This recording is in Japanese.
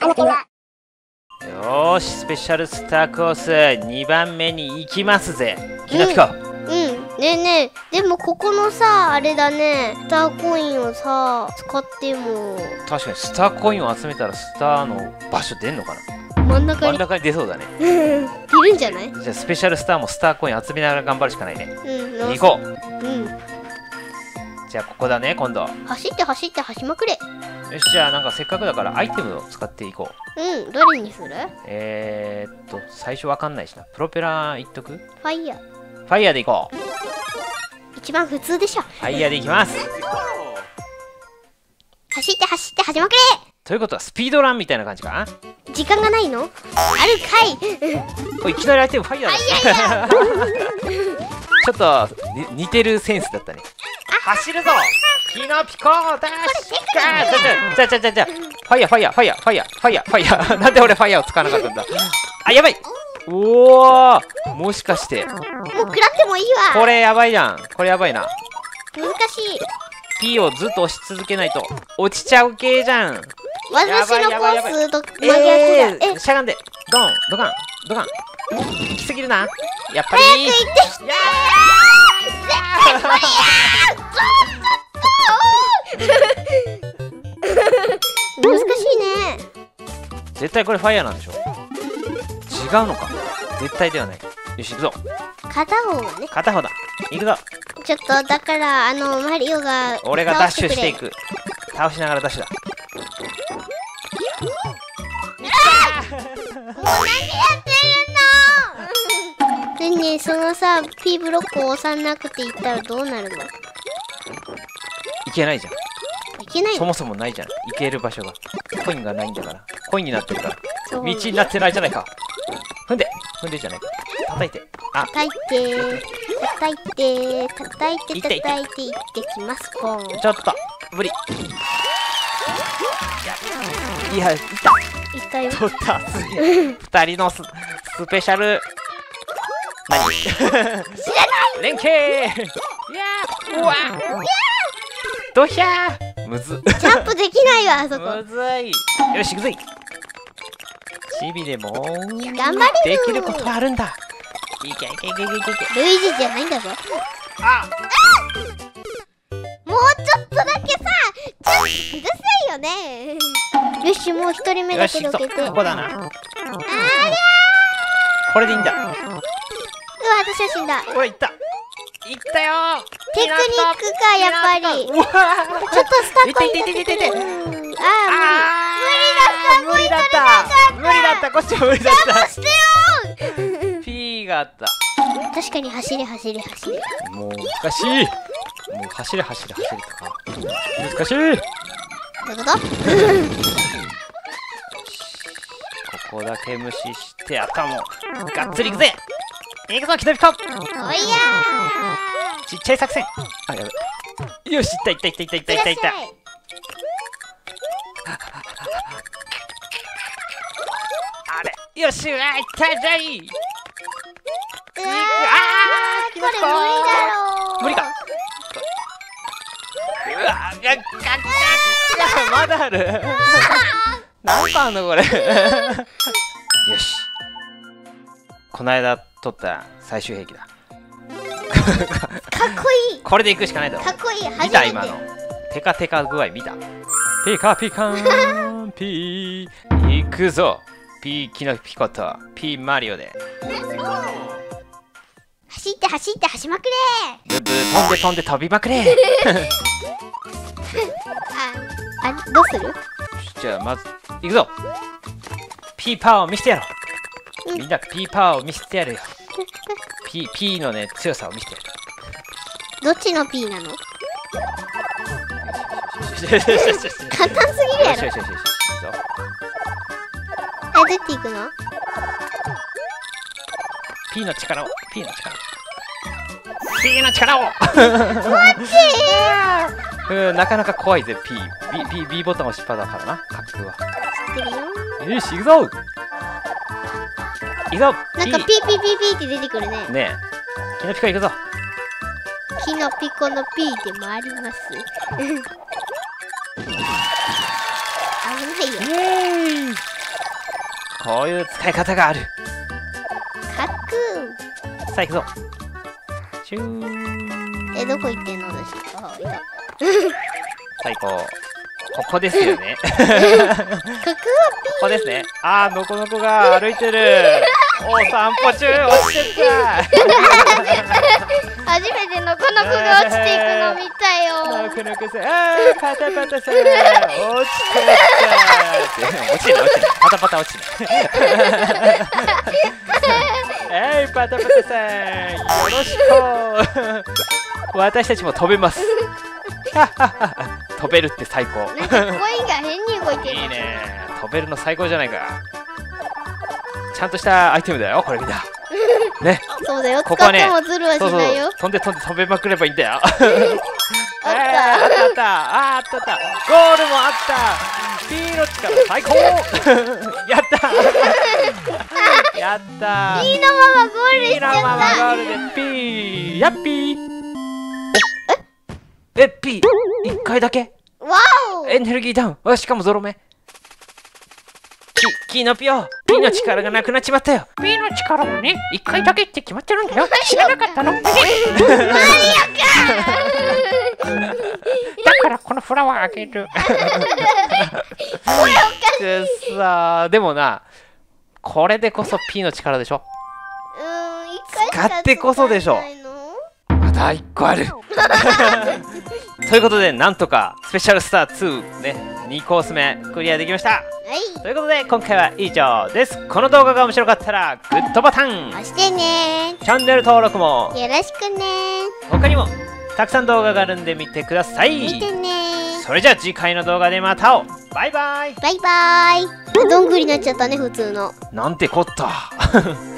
よーし、スペシャルスターコース2番目に行きますぜ。きなぴこ。 ねえねえ、でもここのさ、あれだね、スターコインをさ使っても確かにスターコインを集めたらスターの場所出んのかな。 真ん中に真ん中に出そうだね。 出るんじゃない？ じゃあスペシャルスターもスターコイン集めながら頑張るしかないね。行こう。じゃあここだね、今度。 走って走って走りまくれ。 よし、じゃあなんかせっかくだからアイテムを使っていこう。 どれにする？ 最初わかんないしな。プロペラいっとく？ ファイヤー。 ファイヤーでいこう。 一番普通でしょ。 ファイヤーでいきます。 走って走って走りまくれ。 ということはスピードランみたいな感じかな。 時間がないの？あるかい。 おい、いきなりアイテムファイヤーだ。ちょっと似てるセンスだったね。走るぞキノピコダッシュ。じゃファイヤーファイヤーファイヤーファイヤーファイヤーファイヤー。なんで俺ファイヤーを使わなかったんだ。あ、やばい。おお、もしかしてもう食らってもいいわ。 これやばいじゃん。これやばいな。 難しい。 P をずっと押し続けないと落ちちゃう系じゃん。 私のコースと真逆だ。 しゃがんでドンドカンドカン。行き過ぎるな。やっぱり早く行ってきて。難しいね。 絶対これファイヤーなんでしょ。違うのか。絶対ではない。よし、行くぞ。 片方はね。 片方だ。行くぞ。 ちょっとだからマリオが俺がダッシュしていく。倒しながらダッシュだ。 もう何やってるの？ねえねえ、そのさ P ブロックを押さなくていったらどうなるの？ いけないじゃん。 いけないの？ そもそもないじゃん。行ける場所が。コインがないんだから。コインになってるから。 道道になってないじゃないか。踏んでじゃないか。叩いて。あ、 叩いていってきます。ポン。 ちょっと無理。いや、いったよ。 取った。すげえ。2人のスペシャル何知らない連携。いやー、うわドヒャー。むず。 ジャンプできないわ、あそこ。 むずい。よし、行くぜ。チビでも頑張れできることはあるんだ。いけ。 ルイージじゃないんだぞ。 あ、 もうちょっとだけさ、ちょっとうるさいよね。よし、もう一人目だけどけて。 ここだな。 ありゃー。 これでいいんだ。 うわ、私は死んだ。 ほら、いったよ。 テクニックか、やっぱり。ちょっとスターコインが出てる。 無理だった。こっちも無理だった。 邪魔してよ。 P があった。 確かに走れ。 もう難しい。もう走れとか難しい。 どういうこと？ ここだけ無視してあとはもうがっつりいくぜ。いくぞキノピコ。 おいやー。 ちっちゃい作戦。あ、やべ。よし、いった。あれ、よし、いったじゃい。 これ無理だろう。 無理か。うわ、まだある。なんかあんのこれ。よし。こないだ取った最終兵器だ。 かっこいい。 これでいくしかないだろ。 かっこいい。 見た今のテカテカ具合見た。ピカピカーンピー。いくぞ。ピキノピコとピマリオで。 走って走りまくれ。 ブブ飛んで飛びまくれ。 どうする？ じゃあまずいくぞ。ピーパワーを見せてやろう。みんなピーパワーを見せてやるよ。ピのね強さを見せてやる。 どっちの P なの？簡単すぎるやろ。 よし。 どうやっていくの？ P の力を。なかなか怖いぜ B ボタン押しっぱだからな。滑空は知ってるよ。 よし、行くぞ。 なんかピーって出てくるね。 ねえ、キノピコ行くぞ。 キノピコの P でもあります。危ないよ。 こういう使い方がある。 かっくさあ行くぞ。シュー。 どこ行ってんのですか？あ、いた。 最高。ここですよね。 ここはここですね。あー、のこのこが歩いてる。お散歩中、落ちてった。 初めてのこの子が落ちていくの見たよ。 のこのこさん、あー、パタパタさん、落ちてった。落ちる。パタパタ落ちる。パタパタさん、よろしく。私たちも飛べます。飛べるって最高。 なんかコインが変に動いてる。 いいね。飛べるの最高じゃないか。ちゃんとしたアイテムだよ、これみんな。ね。 そうだよ。 ここはね、 使ってもズルはしないよ。 飛んで飛べまくればいいんだよ。 あった。 あった。ゴールもあった。ピーの力最高。やった。やった。 ピーのままゴールしちゃった。 ピーのままゴールでピー。やっぴー。ピー1回だけ。 わお。 エネルギーダウン。しかもゾロ目。キノピオ、ピーの力がなくなっちまったよ。ピーの力もね、1回だけって決まってるんだよ。知らなかったの？マリオか。だからこのフラワーあげる。くそー。でもな、これでこそピーの力でしょ。使ってこそでしょ。まだ1個ある。ということで、なんとかスペシャルスター2ね、2コース目クリアできました。 はい。 ということで今回は以上です。この動画が面白かったらグッドボタン、 押してね。 チャンネル登録もよろしくね。 他にもたくさん動画があるんで見てください。 見てね。 それじゃあ次回の動画でまた会おう。バイバイ。 バイバイ。どんぐりになっちゃったね、普通の。 なんてこった。